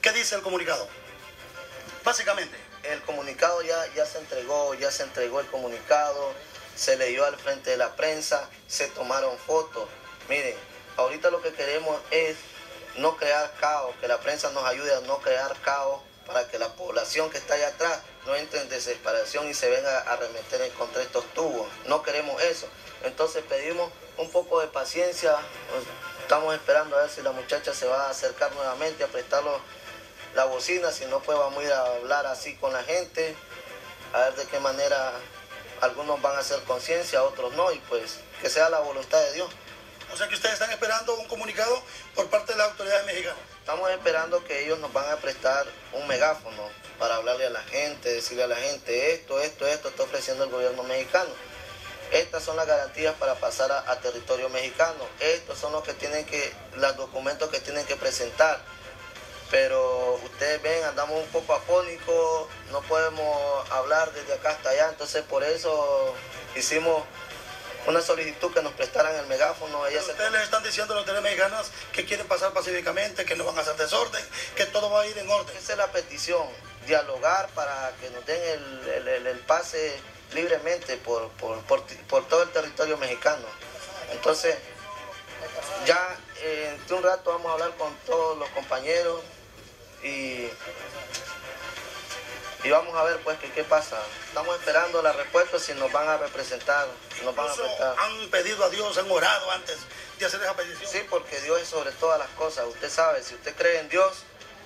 ¿Qué dice el comunicado? Básicamente. El comunicado ya se entregó el comunicado, se leyó al frente de la prensa, se tomaron fotos. Miren, ahorita lo que queremos es no crear caos, que la prensa nos ayude a no crear caos para que la población que está allá atrás no entre en desesperación y se venga a arremeter contra estos tubos. No queremos eso. Entonces pedimos un poco de paciencia. Estamos esperando a ver si la muchacha se va a acercar nuevamente a prestarlo la bocina, si no pues vamos a ir a hablar así con la gente, a ver de qué manera algunos van a hacer conciencia, otros no, y pues que sea la voluntad de Dios. O sea que ustedes están esperando un comunicado por parte de las autoridades mexicanas. Estamos esperando que ellos nos van a prestar un megáfono para hablarle a la gente, decirle a la gente esto está ofreciendo el gobierno mexicano. Estas son las garantías para pasar a territorio mexicano. Estos son los documentos que tienen que presentar. Pero ustedes ven, andamos un poco afónicos, no podemos hablar desde acá hasta allá, entonces por eso hicimos una solicitud que nos prestaran el megáfono. Ustedes les están diciendo a las autoridades mexicanas que quieren pasar pacíficamente, que no van a hacer desorden, que todo va a ir en orden. Esa es la petición, dialogar para que nos den el pase libremente por todo el territorio mexicano. Entonces, ya en un rato vamos a hablar con todos los compañeros y vamos a ver pues qué pasa. Estamos esperando la respuesta si nos van a representar. ¿Han pedido a Dios, han orado antes de hacer esa petición? Sí, porque Dios es sobre todas las cosas. Usted sabe, si usted cree en Dios,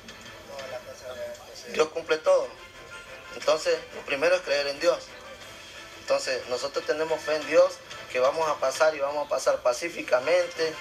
Dios cumple todo. Entonces, lo primero es creer en Dios. Entonces, nosotros tenemos fe en Dios que vamos a pasar y vamos a pasar pacíficamente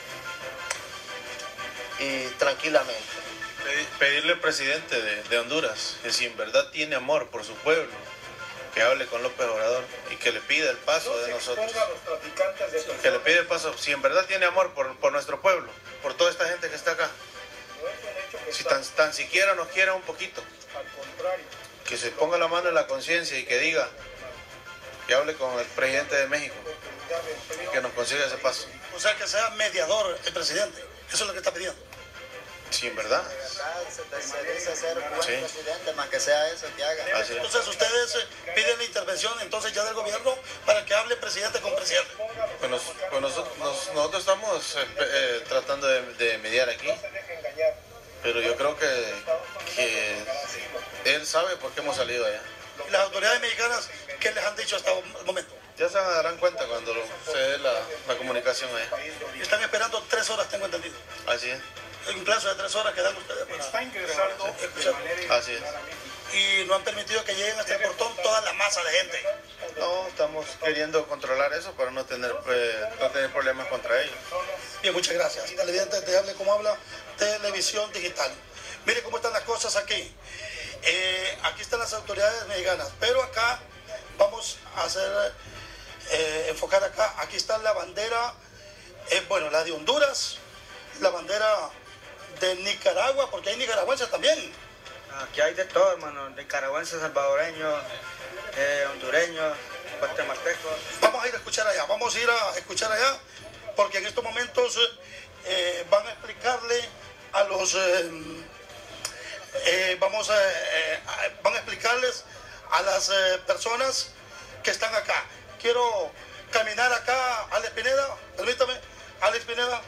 y tranquilamente. Pedirle al presidente de Honduras que si en verdad tiene amor por su pueblo, que hable con López Obrador y que le pida el paso de nosotros. Que le pida el paso, si en verdad tiene amor por nuestro pueblo, por toda esta gente que está acá. Si tan siquiera nos quiera un poquito. Que se ponga la mano en la conciencia y que diga, que hable con el presidente de México y que nos consiga ese paso. O sea, que sea mediador el presidente. Eso es lo que está pidiendo. Sí, en verdad. Se dice ser buen presidente, más que sea eso que haga. Entonces ustedes piden la intervención entonces ya del gobierno para que hable presidente con presidente. Pues nosotros estamos tratando de mediar aquí, pero yo creo que él sabe por qué hemos salido allá. ¿Y las autoridades mexicanas qué les han dicho hasta el momento? Ya se darán cuenta cuando se dé la comunicación allá. Están esperando 3 horas, tengo entendido. Así es. En un plazo de 3 horas que dan ustedes para... Está ingresando de manera... Así es. Y no han permitido que lleguen hasta el portón toda la masa de gente. No, estamos queriendo controlar eso para no tener problemas contra ellos. Bien, muchas gracias. Televidentes de Hable Como Habla, Televisión Digital. Mire cómo están las cosas aquí. Aquí están las autoridades mexicanas, pero acá vamos a enfocar acá. Aquí está la bandera, bueno, la de Honduras, la bandera de Nicaragua, porque hay nicaragüenses también. Aquí hay de todo, hermano, nicaragüenses, salvadoreños, hondureños, guatemaltecos. Vamos a ir a escuchar allá, porque en estos momentos van a explicarle a los... van a explicarles a las personas que están acá. Quiero caminar acá, Alex Pineda, permítame, Alex Pineda.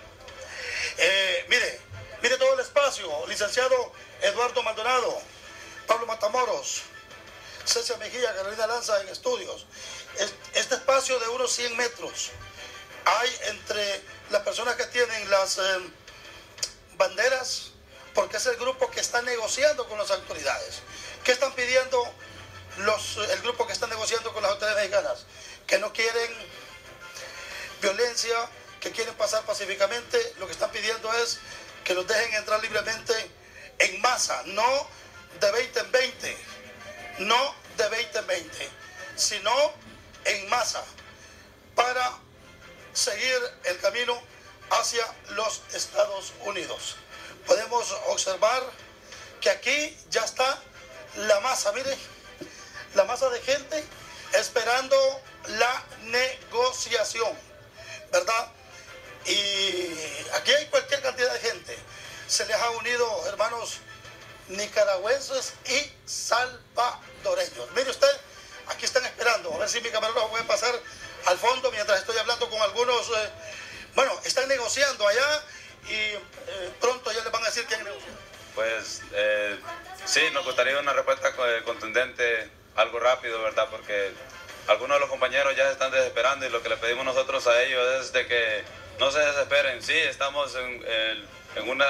Mire todo el espacio, licenciado Eduardo Maldonado, Pablo Matamoros, César Mejía, Carolina Lanza en estudios. Este espacio de unos 100 metros hay entre las personas que tienen las banderas, porque es el grupo que está negociando con las autoridades. ¿Qué están pidiendo el grupo que está negociando con las autoridades mexicanas? Que no quieren violencia, que quieren pasar pacíficamente. Lo que están pidiendo es que los dejen entrar libremente en masa, no de 20 en 20, no de 20 en 20, sino en masa, para seguir el camino hacia los Estados Unidos. Podemos observar que aquí ya está la masa, mire, la masa de gente esperando la negociación, ¿verdad? Y aquí hay cualquier cantidad de gente. Se les ha unido, hermanos nicaragüenses y salvadoreños. Mire usted, aquí están esperando, a ver si mi camarógrafo puede pasar al fondo mientras estoy hablando con algunos, bueno, están negociando allá y pronto ya les van a decir quién negocia. Pues sí, nos gustaría una respuesta contundente, algo rápido, ¿verdad? Porque algunos de los compañeros ya se están desesperando y lo que le pedimos nosotros a ellos es de que no se desesperen. Sí, estamos en una,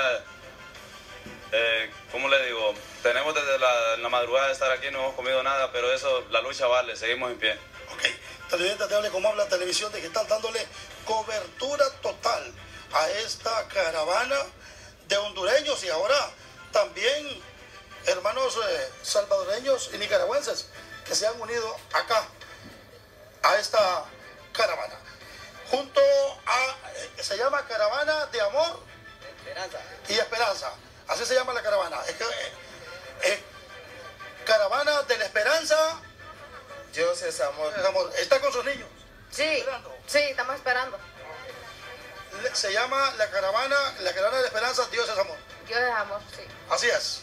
¿cómo le digo? Tenemos desde la madrugada de estar aquí, no hemos comido nada, pero eso, la lucha vale, seguimos en pie. Ok, televidentes de Hable Como Habla Televisión Digital, dándole cobertura total a esta caravana de hondureños y ahora también hermanos salvadoreños y nicaragüenses que se han unido acá a esta caravana. Junto a, se llama Caravana de Amor y Esperanza. Así se llama la caravana. Es que, Caravana de la Esperanza. Dios es amor. ¿Está con sus niños? Sí, ¿Esperando? sí, estamos esperando. Se llama la caravana de la Esperanza, Dios es amor. Dios es amor, sí. Así es.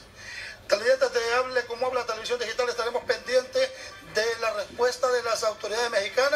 Televidentes de Hable Como Habla Televisión Digital, estaremos pendientes de la respuesta de las autoridades mexicanas.